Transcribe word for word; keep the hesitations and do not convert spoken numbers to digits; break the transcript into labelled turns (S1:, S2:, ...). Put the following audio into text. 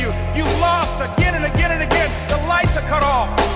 S1: you. You've lost again and again and again. The lights are cut off.